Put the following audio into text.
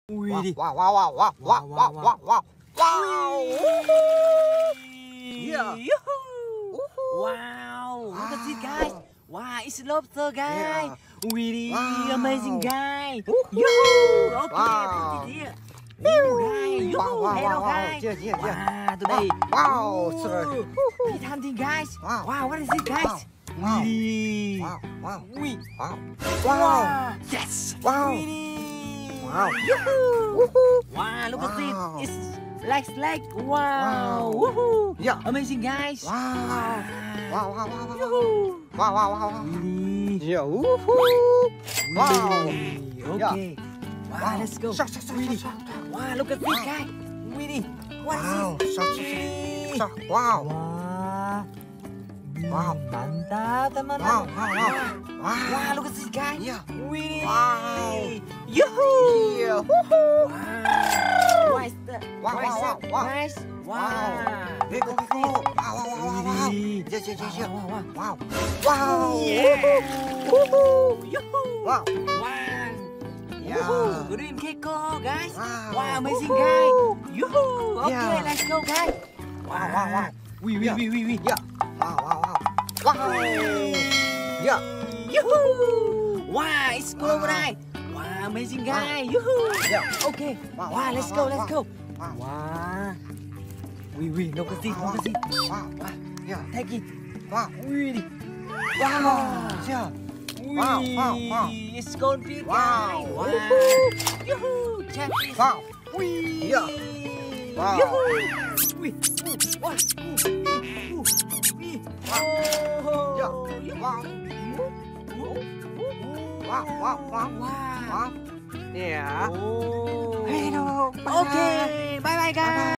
Ui. Wow, wow, wow, wow, wow, wow, wow, wow, wow. Yeah. Wow, look at this, guys. Wow, it's a lobster, guys. Really amazing, guys. Yoo-hoo. Okay, put it here. Guys, hello, guys. Wow, today. Wow, It's hunting, guys. Wow, what is it, guys? Really? Wow, wow, Wow. wow. Yes. Wow. Wow. Yoo-hoo. Wow, look at this. It's like. Wow. Woohoo. Yeah. Amazing, guys. Wow. Wow, wow, wow, wow. Yoo-hoo. Wow, wow, wow. Really? Yeah, woohoo. Wow. Okay. Wow, let's go. Really? Wow, look at this, guy. Really? What is this? Wow. Wow. Wow. Mantap, teman-teman. Wow, look at this, guy. Yeah. Really? Wow. Yoo-hoo. Yeah. Woohoo. Wow. Why is that? Wow. Nice. Wow. Hey, go. Wow, wow, wow, wow. Really? Yeah. Wow. Wow. Yeah. Woohoo. Yoo-hoo. Wow. Wow. Yeah. Woohoo. Green cake, guys. Wow. Wow, amazing, guys. Yoo-hoo. Okay, Yeah. let's go, guys. Wow. Oui. Yeah. Wow. Wow. Yeah. Yoo-hoo. Wow, it's Crocodile. Wow, amazing, guy. Yoo-hoo. Yeah. Okay. Wow, let's go. Wow. Oui, look at this. Wow. Yeah. Take it. Wow. Really. Wow. Yeah. Wow. It's gone big, Wow. guys. Wow. Yoo-hoo. Check this. Wow. Wee. Yeah. Wow. Yoo-hoo. Wee. Wow. Yeah. Wow. Wow. Yeah. Oh. Hello. Okay. Bye, guys.